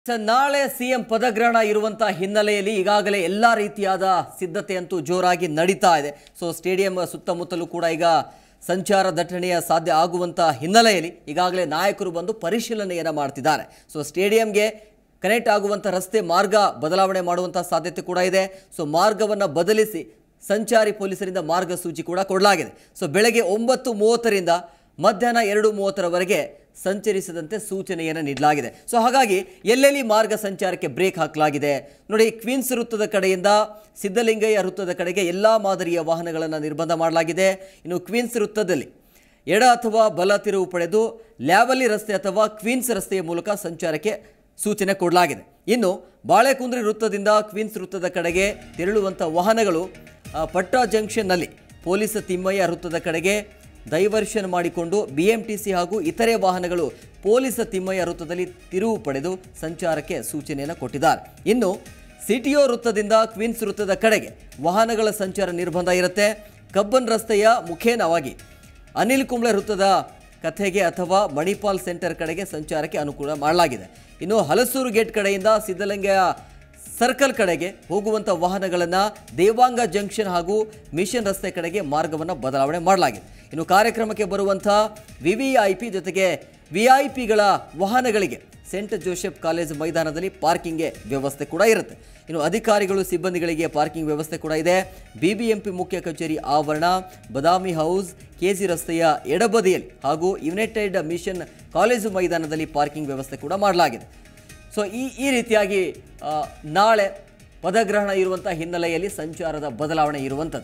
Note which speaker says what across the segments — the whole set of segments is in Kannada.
Speaker 1: ನಾಳೆ ಸಿಎಂ ಪದಗ್ರಹಣ ಇರುವಂತ ಹಿನ್ನೆಲೆಯಲ್ಲಿ ಈಗಾಗಲೇ ಎಲ್ಲಾ ರೀತಿಯಾದ ಸಿದ್ಧತೆ ಅಂತೂ ಜೋರಾಗಿ ನಡೀತಾ ಇದೆ. ಸೊ ಸ್ಟೇಡಿಯಂ ಸುತ್ತಮುತ್ತಲೂ ಕೂಡ ಈಗ ಸಂಚಾರ ದಟ್ಟಣೆಯ ಸಾಧ್ಯ ಆಗುವಂತ ಹಿನ್ನೆಲೆಯಲ್ಲಿ ಈಗಾಗಲೇ ನಾಯಕರು ಬಂದು ಪರಿಶೀಲನೆಯನ್ನು ಮಾಡ್ತಿದ್ದಾರೆ. ಸೊ ಸ್ಟೇಡಿಯಂಗೆ ಕನೆಕ್ಟ್ ಆಗುವಂತ ರಸ್ತೆ ಮಾರ್ಗ ಬದಲಾವಣೆ ಮಾಡುವಂತ ಸಾಧ್ಯತೆ ಕೂಡ ಇದೆ. ಸೊ ಮಾರ್ಗವನ್ನು ಬದಲಿಸಿ ಸಂಚಾರಿ ಪೊಲೀಸರಿಂದ ಮಾರ್ಗಸೂಚಿ ಕೂಡ ಕೊಡಲಾಗಿದೆ. ಸೊ ಬೆಳಗ್ಗೆ 9:30ರಿಂದ ಮಧ್ಯಾಹ್ನ 2:30ರವರೆಗೆ ಸಂಚರಿಸದಂತೆ ಸೂಚನೆಯನ್ನು ನೀಡಲಾಗಿದೆ. ಸೊ ಹಾಗಾಗಿ ಎಲ್ಲೆಲ್ಲಿ ಮಾರ್ಗ ಸಂಚಾರಕ್ಕೆ ಬ್ರೇಕ್ ಹಾಕಲಾಗಿದೆ ನೋಡಿ. ಕ್ವೀನ್ಸ್ ವೃತ್ತದ ಕಡೆಯಿಂದ ಸಿದ್ದಲಿಂಗಯ್ಯ ವೃತ್ತದ ಕಡೆಗೆ ಎಲ್ಲ ಮಾದರಿಯ ವಾಹನಗಳನ್ನು ನಿರ್ಬಂಧ ಮಾಡಲಾಗಿದೆ. ಇನ್ನು ಕ್ವೀನ್ಸ್ ವೃತ್ತದಲ್ಲಿ ಎಡ ಅಥವಾ ಬಲ ತಿರುವು ಪಡೆದು ಲ್ಯಾವಲ್ಲಿ ರಸ್ತೆ ಅಥವಾ ಕ್ವೀನ್ಸ್ ರಸ್ತೆಯ ಮೂಲಕ ಸಂಚಾರಕ್ಕೆ ಸೂಚನೆ ಕೊಡಲಾಗಿದೆ. ಇನ್ನು ಬಾಳೆಕುಂದ್ರಿ ವೃತ್ತದಿಂದ ಕ್ವೀನ್ಸ್ ವೃತ್ತದ ಕಡೆಗೆ ತೆರಳುವಂಥ ವಾಹನಗಳು ಪಟ್ರಾ ಜಂಕ್ಷನ್ನಲ್ಲಿ ಪೊಲೀಸ್ ತಿಮ್ಮಯ್ಯ ವೃತ್ತದ ಕಡೆಗೆ ಡೈವರ್ಷನ್ ಮಾಡಿಕೊಂಡು BMTC ಹಾಗೂ ಇತರೆ ವಾಹನಗಳು ಪೊಲೀಸ್ ತಿಮ್ಮಯ್ಯ ವೃತ್ತದಲ್ಲಿ ತಿರುವು ಪಡೆದು ಸಂಚಾರಕ್ಕೆ ಸೂಚನೆಯನ್ನು ಕೊಟ್ಟಿದ್ದಾರೆ. ಇನ್ನು CTO ವೃತ್ತದಿಂದ ಕ್ವೀನ್ಸ್ ವೃತ್ತದ ಕಡೆಗೆ ವಾಹನಗಳ ಸಂಚಾರ ನಿರ್ಬಂಧ ಇರುತ್ತೆ. ಕಬ್ಬನ್ ರಸ್ತೆಯ ಮುಖೇನವಾಗಿ ಅನಿಲ್ ಕುಂಬ್ಳೆ ವೃತ್ತದ ಕಥೆಗೆ ಅಥವಾ ಮಣಿಪಾಲ್ ಸೆಂಟರ್ ಕಡೆಗೆ ಸಂಚಾರಕ್ಕೆ ಅನುಕೂಲ ಮಾಡಲಾಗಿದೆ. ಇನ್ನು ಹಲಸೂರು ಗೇಟ್ ಕಡೆಯಿಂದ ಸಿದ್ದಲಿಂಗಯ್ಯ ಸರ್ಕಲ್ ಕಡೆಗೆ ಹೋಗುವಂಥ ವಾಹನಗಳನ್ನು ದೇವಾಂಗ ಜಂಕ್ಷನ್ ಹಾಗೂ ಮಿಷನ್ ರಸ್ತೆ ಕಡೆಗೆ ಮಾರ್ಗವನ್ನು ಬದಲಾವಣೆ ಮಾಡಲಾಗಿದೆ. ಇನ್ನು ಕಾರ್ಯಕ್ರಮಕ್ಕೆ ಬರುವಂಥ VVIP ಜೊತೆಗೆ VIPಗಳ ವಾಹನಗಳಿಗೆ ಸೆಂಟ್ ಜೋಸೆಫ್ ಕಾಲೇಜ್ ಮೈದಾನದಲ್ಲಿ ಪಾರ್ಕಿಂಗ್ಗೆ ವ್ಯವಸ್ಥೆ ಕೂಡ ಇರುತ್ತೆ. ಇನ್ನು ಅಧಿಕಾರಿಗಳು ಸಿಬ್ಬಂದಿಗಳಿಗೆ ಪಾರ್ಕಿಂಗ್ ವ್ಯವಸ್ಥೆ ಕೂಡ ಇದೆ. BBMP ಮುಖ್ಯ ಕಚೇರಿ ಆವರಣ, ಬದಾಮಿ ಹೌಸ್, KG ರಸ್ತೆಯ ಎಡಬದಿಯಲ್ಲಿ ಹಾಗೂ ಯುನೈಟೆಡ್ ಮಿಷನ್ ಕಾಲೇಜು ಮೈದಾನದಲ್ಲಿ ಪಾರ್ಕಿಂಗ್ ವ್ಯವಸ್ಥೆ ಕೂಡ ಮಾಡಲಾಗಿದೆ. ಸೊ ಈ ರೀತಿಯಾಗಿ ನಾಳೆ ಪದಗ್ರಹಣ ಇರುವಂಥ ಹಿನ್ನೆಲೆಯಲ್ಲಿ ಸಂಚಾರದ ಬದಲಾವಣೆ ಇರುವಂಥದ್ದು.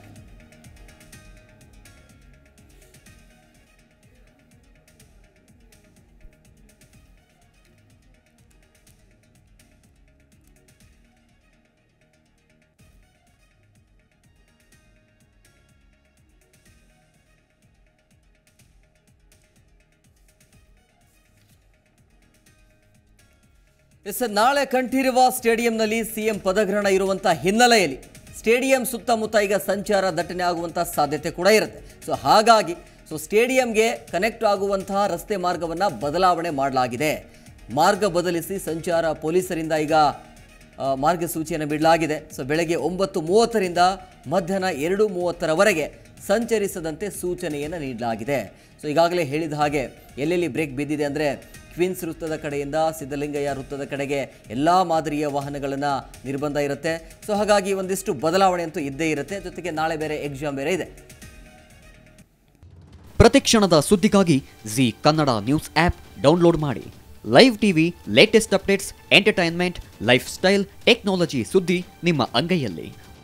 Speaker 1: ನಾಳೆ ಕಂಠೀರವ ಸ್ಟೇಡಿಯಂನಲ್ಲಿ ಸಿಎಂ ಪದಗ್ರಹಣ ಇರುವಂಥ ಹಿನ್ನೆಲೆಯಲ್ಲಿ ಸ್ಟೇಡಿಯಂ ಸುತ್ತಮುತ್ತ ಈಗ ಸಂಚಾರ ದಟ್ಟಣೆ ಆಗುವಂಥ ಸಾಧ್ಯತೆ ಕೂಡ ಇರುತ್ತೆ. ಸೊ ಹಾಗಾಗಿ ಸ್ಟೇಡಿಯಂಗೆ ಕನೆಕ್ಟ್ ಆಗುವಂತಹ ರಸ್ತೆ ಮಾರ್ಗವನ್ನು ಬದಲಾವಣೆ ಮಾಡಲಾಗಿದೆ. ಮಾರ್ಗ ಬದಲಿಸಿ ಸಂಚಾರ ಪೊಲೀಸರಿಂದ ಈಗ ಮಾರ್ಗಸೂಚಿಯನ್ನು ಬಿಡಲಾಗಿದೆ. ಸೊ ಬೆಳಗ್ಗೆ 9:30ರಿಂದ ಮಧ್ಯಾಹ್ನ 2:30ರವರೆಗೆ ಸಂಚರಿಸದಂತೆ ಸೂಚನೆಯನ್ನು ನೀಡಲಾಗಿದೆ. ಸೊ ಈಗಾಗಲೇ ಹೇಳಿದ ಹಾಗೆ ಎಲ್ಲೆಲ್ಲಿ ಬ್ರೇಕ್ ಬಿದ್ದಿದೆ ಅಂದರೆ ಕ್ವೀನ್ಸ್ ವೃತ್ತದ ಕಡೆಯಿಂದ ಸಿದ್ದಲಿಂಗಯ್ಯ ವೃತ್ತದ ಕಡೆಗೆ ಎಲ್ಲ ಮಾದರಿಯ ವಾಹನಗಳನ್ನು ನಿರ್ಬಂಧ ಇರುತ್ತೆ. ಸೊ ಹಾಗಾಗಿ ಒಂದಿಷ್ಟು ಬದಲಾವಣೆ ಅಂತೂ ಇದ್ದೇ ಇರುತ್ತೆ. ಜೊತೆಗೆ ನಾಳೆ ಬೇರೆ ಎಕ್ಸಾಮ್ ಬೇರೆ ಇದೆ.
Speaker 2: ಪ್ರತಿಕ್ಷಣದ ಸುದ್ದಿಗಾಗಿ Zee Kannada news app download ಮಾಡಿ. Live TV, latest updates, entertainment, lifestyle, technology ಸುದ್ದಿ ನಿಮ್ಮ ಅಂಗೈಯಲ್ಲಿ.